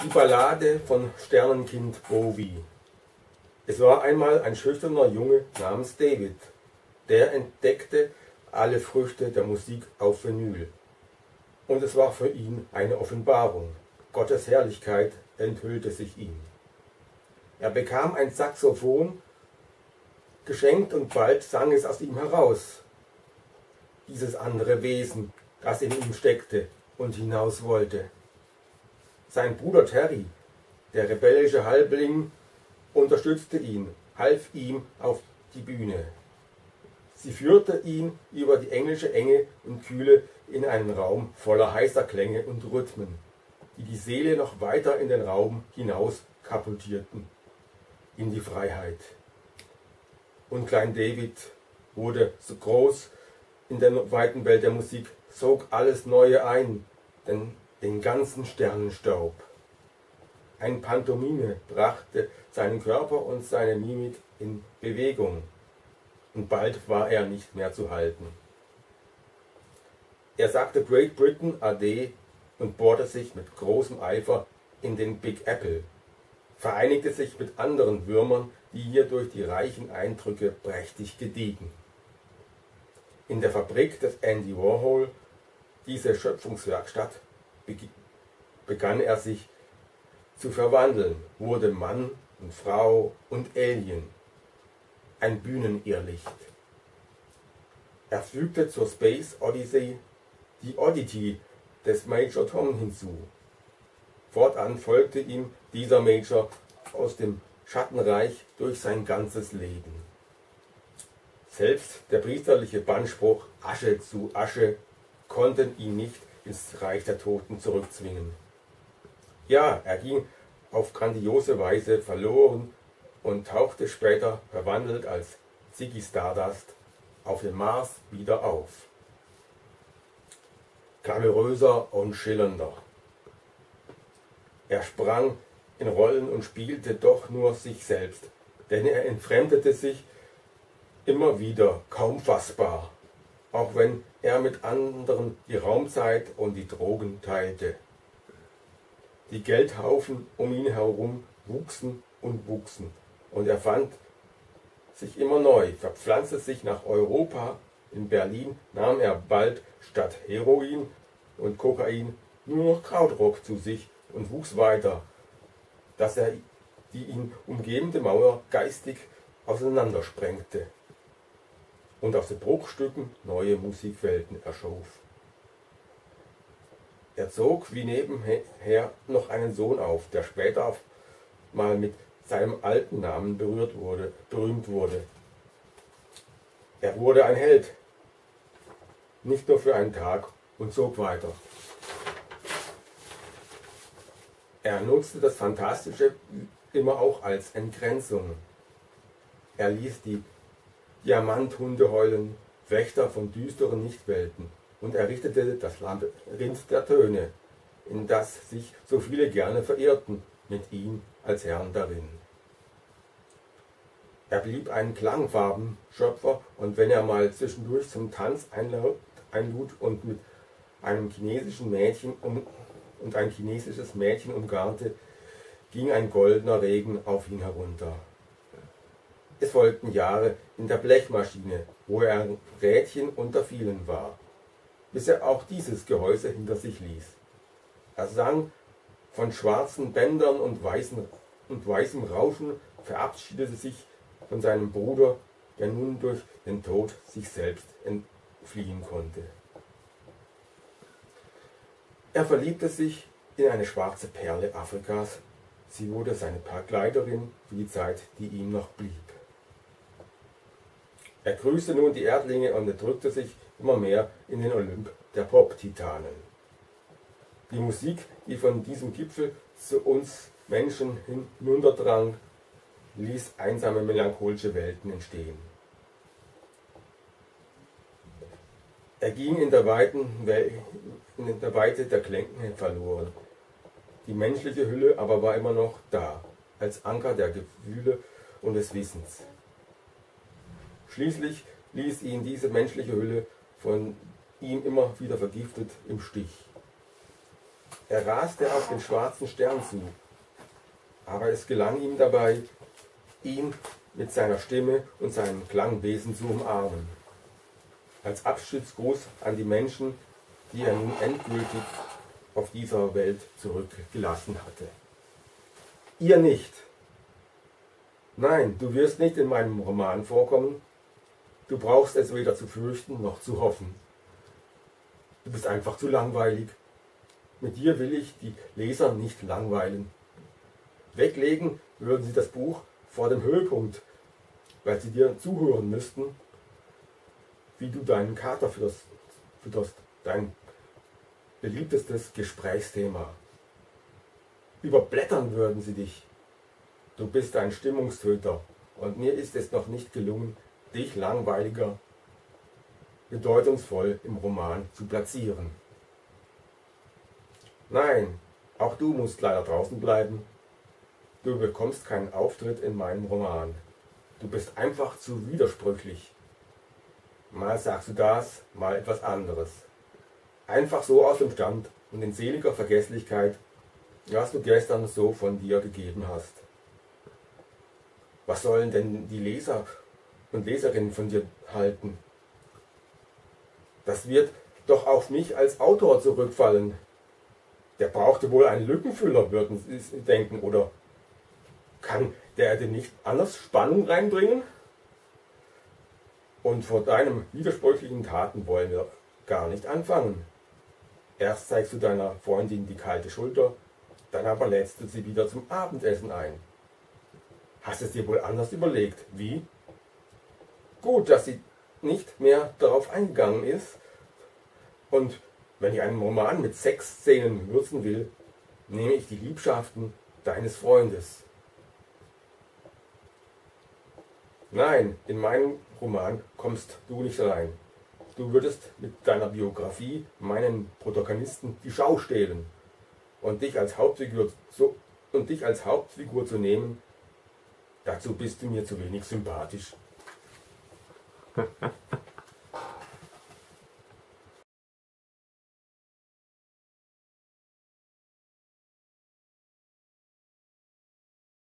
Die Ballade von Sternenkind Bowie. Es war einmal ein schüchterner Junge namens David, der entdeckte alle Früchte der Musik auf Vinyl. Und es war für ihn eine Offenbarung. Gottes Herrlichkeit enthüllte sich ihm. Er bekam ein Saxophon geschenkt und bald sang es aus ihm heraus. Dieses andere Wesen, das in ihm steckte und hinaus wollte. Sein Bruder Terry, der rebellische Halbling, unterstützte ihn, half ihm auf die Bühne. Sie führte ihn über die englische Enge und Kühle in einen Raum voller heißer Klänge und Rhythmen, die die Seele noch weiter in den Raum hinaus katapultierten, in die Freiheit. Und Klein David wurde so groß in der weiten Welt der Musik, sog alles Neue ein, den ganzen Sternenstaub. Ein Pantomime brachte seinen Körper und seine Mimik in Bewegung, und bald war er nicht mehr zu halten. Er sagte Great Britain Ade und bohrte sich mit großem Eifer in den Big Apple, vereinigte sich mit anderen Würmern, die hier durch die reichen Eindrücke prächtig gediegen. In der Fabrik des Andy Warhol, diese Schöpfungswerkstatt, begann er sich zu verwandeln, wurde Mann und Frau und Alien, ein Bühnenirrlicht. Er fügte zur Space Odyssey die Oddity des Major Tom hinzu. Fortan folgte ihm dieser Major aus dem Schattenreich durch sein ganzes Leben. Selbst der priesterliche Bannspruch Asche zu Asche konnten ihn nicht ins Reich der Toten zurückzwingen. Ja, er ging auf grandiose Weise verloren und tauchte später, verwandelt als Ziggy Stardust, auf dem Mars wieder auf. Glamouröser und schillernder. Er sprang in Rollen und spielte doch nur sich selbst, denn er entfremdete sich immer wieder, kaum fassbar, auch wenn er mit anderen die Raumzeit und die Drogen teilte. Die Geldhaufen um ihn herum wuchsen und wuchsen, und er fand sich immer neu, verpflanzte sich nach Europa. In Berlin nahm er bald statt Heroin und Kokain nur noch Krautrock zu sich und wuchs weiter, dass er die ihn umgebende Mauer geistig auseinandersprengte und aus den Bruchstücken neue Musikwelten erschuf. Er zog wie nebenher noch einen Sohn auf, der später mal mit seinem alten Namen berühmt wurde. Er wurde ein Held, nicht nur für einen Tag, und zog weiter. Er nutzte das Fantastische immer auch als Entgrenzung. Er ließ die Diamanthunde heulen, Wächter von düsteren Nichtwelten, und errichtete das Labyrinth der Töne, in das sich so viele gerne verirrten, mit ihm als Herrn darin. Er blieb ein Klangfarbenschöpfer, und wenn er mal zwischendurch zum Tanz einlud und mit einem chinesischen Mädchen und ein chinesisches Mädchen umgarnte, ging ein goldener Regen auf ihn herunter. Es folgten Jahre in der Blechmaschine, wo er ein Rädchen unter vielen war, bis er auch dieses Gehäuse hinter sich ließ. Er sang von schwarzen Bändern und weißem Rauschen, verabschiedete sich von seinem Bruder, der nun durch den Tod sich selbst entfliehen konnte. Er verliebte sich in eine schwarze Perle Afrikas. Sie wurde seine Begleiterin für die Zeit, die ihm noch blieb. Er grüßte nun die Erdlinge und drückte sich immer mehr in den Olymp der Pop-Titanen. Die Musik, die von diesem Gipfel zu uns Menschen hinunterdrang, ließ einsame melancholische Welten entstehen. Er ging in der Weite der Klänge verloren. Die menschliche Hülle aber war immer noch da, als Anker der Gefühle und des Wissens. Schließlich ließ ihn diese menschliche Hülle von ihm immer wieder vergiftet im Stich. Er raste auf den schwarzen Stern zu, aber es gelang ihm dabei, ihn mit seiner Stimme und seinem Klangwesen zu umarmen. Als Abschiedsgruß an die Menschen, die er nun endgültig auf dieser Welt zurückgelassen hatte. Ihr nicht. Nein, du wirst nicht in meinem Roman vorkommen. Du brauchst es weder zu fürchten noch zu hoffen. Du bist einfach zu langweilig. Mit dir will ich die Leser nicht langweilen. Weglegen würden sie das Buch vor dem Höhepunkt, weil sie dir zuhören müssten, wie du deinen Kater fütterst, dein beliebtestes Gesprächsthema. Überblättern würden sie dich. Du bist ein Stimmungstöter und mir ist es noch nicht gelungen, dich langweiliger, bedeutungsvoll im Roman zu platzieren. Nein, auch du musst leider draußen bleiben. Du bekommst keinen Auftritt in meinem Roman. Du bist einfach zu widersprüchlich. Mal sagst du das, mal etwas anderes. Einfach so aus dem Stand und in seliger Vergesslichkeit, was du gestern so von dir gegeben hast. Was sollen denn die Leser und Leserinnen von dir halten? Das wird doch auf mich als Autor zurückfallen. Der brauchte wohl einen Lückenfüller, würden sie denken, oder kann der denn nicht anders Spannung reinbringen? Und vor deinen widersprüchlichen Taten wollen wir gar nicht anfangen. Erst zeigst du deiner Freundin die kalte Schulter, dann aber lädst du sie wieder zum Abendessen ein. Hast es dir wohl anders überlegt? Wie? Gut, dass sie nicht mehr darauf eingegangen ist. Und wenn ich einen Roman mit Sexszenen würzen will, nehme ich die Liebschaften deines Freundes. Nein, in meinen Roman kommst du nicht rein. Du würdest mit deiner Biografie meinen Protagonisten die Schau stehlen. Und dich als Hauptfigur zu nehmen, dazu bist du mir zu wenig sympathisch.